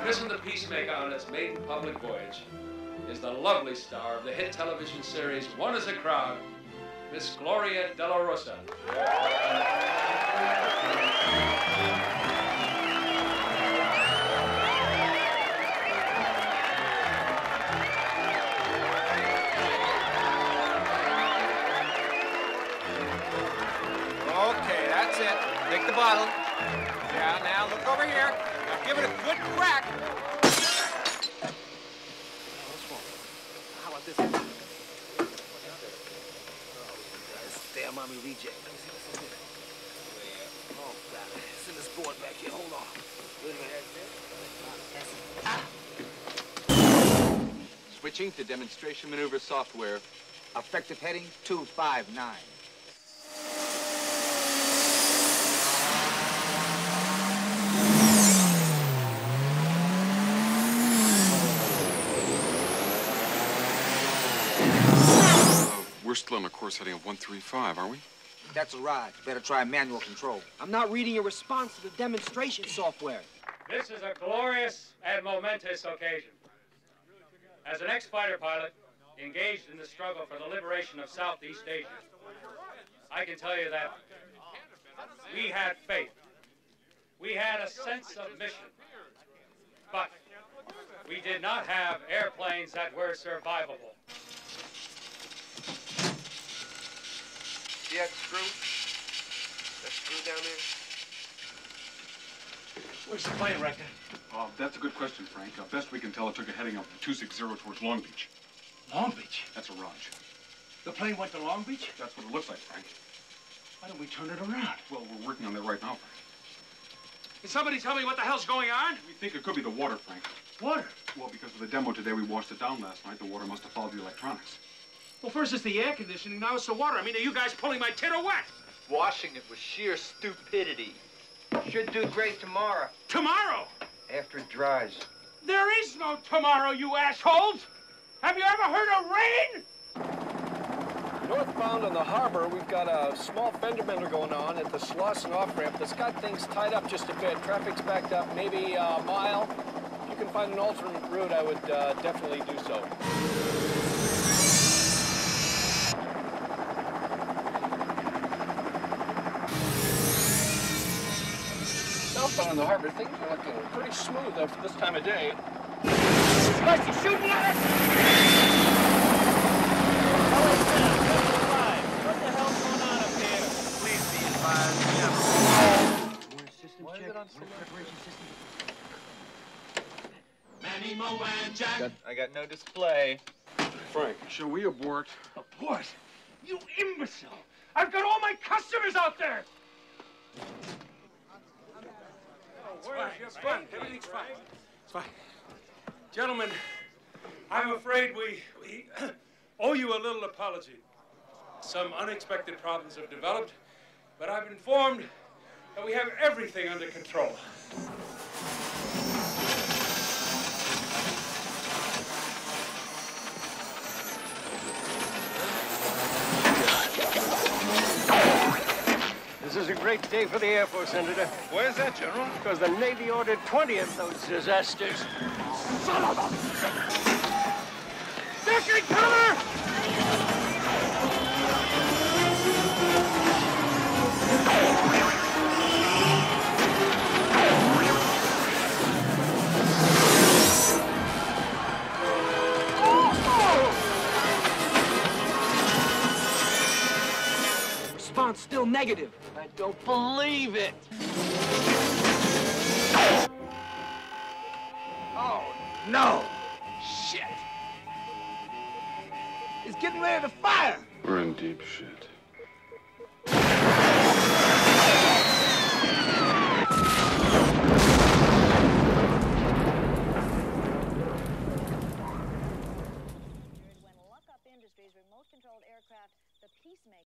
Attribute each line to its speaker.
Speaker 1: christened the Peacemaker on its maiden public voyage, is the lovely star of the hit television series One is a Crowd, Miss Gloria De La Rosa.
Speaker 2: Okay, that's it. Take the bottle. Yeah, now look over here. Now give it a good crack. How about this? Damn mommy reject. Oh, God. It's in this board back here. Hold on. Wait a minute.
Speaker 3: Switching to demonstration maneuver software.
Speaker 4: Effective heading 259.
Speaker 5: We're still on a course heading of 135, are we?
Speaker 4: That's a ride. Better try manual control.
Speaker 6: I'm not reading a response to the demonstration software.
Speaker 1: This is a glorious and momentous occasion. As an ex-fighter pilot engaged in the struggle for the liberation of Southeast Asia, I can tell you that we had faith. We had a sense of mission. But we did not have airplanes that were survivable.
Speaker 3: See that screw? That screw down there?
Speaker 1: Where's the plane, Rector?
Speaker 5: That's a good question, Frank. Best we can tell, it took a heading of 260 towards Long Beach.
Speaker 1: Long Beach?
Speaker 5: That's a Raj.
Speaker 1: The plane went to Long Beach?
Speaker 5: That's what it looks like, Frank.
Speaker 1: Why don't we turn it around?
Speaker 5: Well, we're working on that right now, Frank.
Speaker 1: Can somebody tell me what the hell's going on?
Speaker 5: We think it could be the water, Frank.
Speaker 1: Water?
Speaker 5: Well, because of the demo today, we washed it down last night. The water must have followed the electronics.
Speaker 1: Well, first it's the air conditioning, now it's the water. I mean, are you guys pulling my tit or what?
Speaker 3: Washing it was sheer stupidity. Should do great tomorrow.
Speaker 1: Tomorrow?
Speaker 3: After it dries.
Speaker 1: There is no tomorrow, you assholes! Have you ever heard of rain?
Speaker 7: Northbound on the harbor, we've got a small fender bender going on at the Slauson off-ramp that's got things tied up just a bit. Traffic's backed up maybe a mile. If you can find an alternate route, I would definitely do so. Southbound on the harbor, things are looking pretty smooth for this time of day.
Speaker 6: Spicy shooting at us!
Speaker 8: What the hell's going on up here?
Speaker 3: Please be advised.
Speaker 6: Warning system check. Warning preparation system.
Speaker 8: Manny, Mo, and Jack.
Speaker 3: I got no display.
Speaker 5: Frank, shall we abort?
Speaker 1: Abort? You imbecile! I've got all my customers out there! It's fine. Everything's fine. It's fine. Gentlemen, I'm afraid we owe you a little apology. Some unexpected problems have developed, but I've been informed that we have everything under control.
Speaker 6: This is a great day for the Air Force, Senator.
Speaker 3: Why is that, General?
Speaker 6: Because the Navy ordered 20 of those disasters. Son of a... Second cover! Response still negative. I don't believe it. Oh, no. Shit. It's getting ready to fire.
Speaker 5: We're in deep shit.